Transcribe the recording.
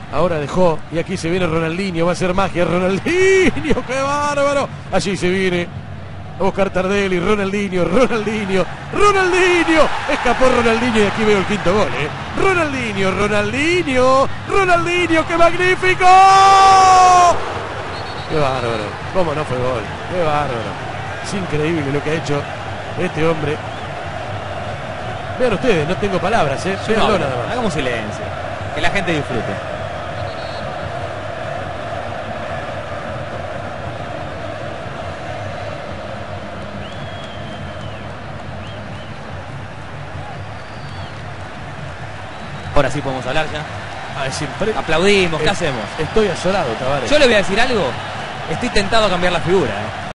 Ahora dejó. Y aquí se viene Ronaldinho. Va a ser magia. Ronaldinho. ¡Qué bárbaro! Allí se viene a buscar Tardelli. Ronaldinho. Ronaldinho. Ronaldinho. Escapó Ronaldinho. Y aquí veo el quinto gol. Ronaldinho. Ronaldinho. Ronaldinho. ¡Qué magnífico! ¡Qué bárbaro! ¿Cómo no fue gol? ¡Qué bárbaro! Es increíble lo que ha hecho este hombre. Vean ustedes, no tengo palabras, Véanlo nada más. Hagamos silencio. Que la gente disfrute. Ahora sí podemos hablar ya. Aplaudimos, ¿qué hacemos? Estoy azorado, Tavares. Yo le voy a decir algo. Estoy tentado a cambiar la figura.